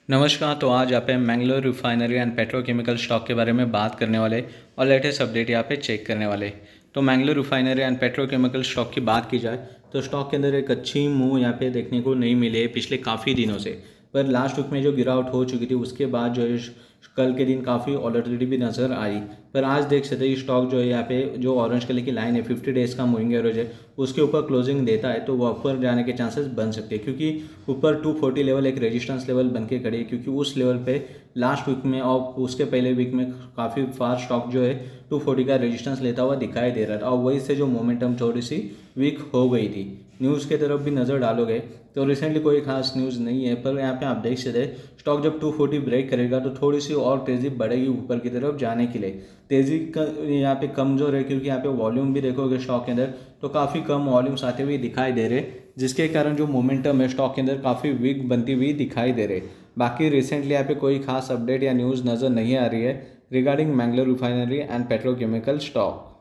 नमस्कार। तो आज यहाँ पे Mangalore refinery and petrochemical stock के बारे में बात करने वाले और लेटेस्ट अपडेट यहाँ पे चेक करने वाले। तो Mangalore refinery and petrochemical stock की बात की जाए तो स्टॉक के अंदर एक अच्छी मूव यहाँ पे देखने को नहीं मिली है पिछले काफ़ी दिनों से। पर लास्ट वीक में जो गिरावट हो चुकी थी उसके बाद जो है कल के दिन काफ़ी वॉलेटिलिटी भी नज़र आई। पर आज देख सकते हैं स्टॉक जो है यहाँ पे जो ऑरेंज कलर की लाइन है 50 डेज़ का मूविंग एवरेज है उसके ऊपर क्लोजिंग देता है तो वो ऊपर जाने के चांसेस बन सकते हैं, क्योंकि ऊपर 240 लेवल एक रेजिस्टेंस लेवल बन के खड़ी है। क्योंकि उस लेवल पे लास्ट वीक में और उसके पहले वीक में काफ़ी फार स्टॉक जो है 240 का रेजिस्टेंस लेता हुआ दिखाई दे रहा था और वही से जो मोमेंटम थोड़ी सी वीक हो गई थी। न्यूज़ की तरफ भी नज़र डालोगे तो रिसेंटली कोई खास न्यूज़ नहीं है, पर यहाँ पे आप देख सकते हैं स्टॉक जब 240 ब्रेक करेगा तो थोड़ी सी और तेज़ी बढ़ेगी ऊपर की तरफ जाने के लिए। तेज़ी का यहाँ पे कमज़ोर है क्योंकि यहाँ पे वॉल्यूम भी देखोगे स्टॉक के अंदर तो काफ़ी कम वॉल्यूम्स आते हुए दिखाई दे रहे, जिसके कारण जो मोमेंटम है स्टॉक के अंदर काफ़ी वीक बनती हुई दिखाई दे रहे। बाकी रिसेंटली यहाँ पे कोई खास अपडेट या न्यूज़ नज़र नहीं आ रही है regarding Mangalore refinery and petrochemical stock.